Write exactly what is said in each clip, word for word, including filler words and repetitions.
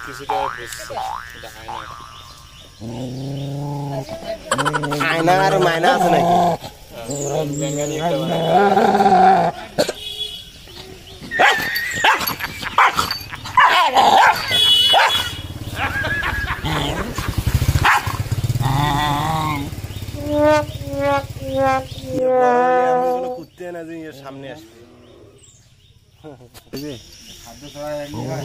কিছুটা বুঝছে এটা আয়না আয়না আর মায়না আছে নাকি বেঙ্গালি একটা বানায় কুত্তে না যে এর সামনে আসবে খাদ্য ছাড়া এমনি হয়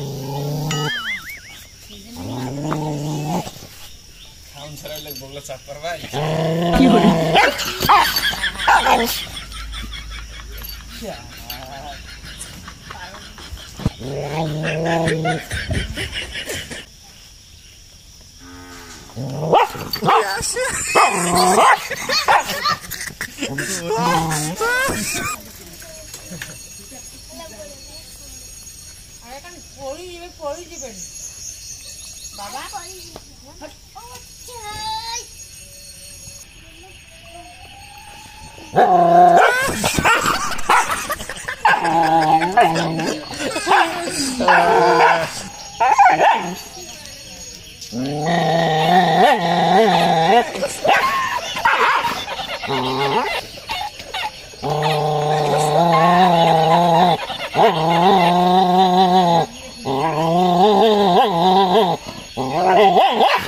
সাউন্ড ছাড়া লোক বগলা চাপ করবাই কি করে আরে কান পড়ি দিবে পড়ি দিবেন বাবা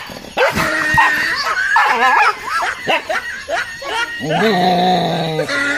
Mm-hmm.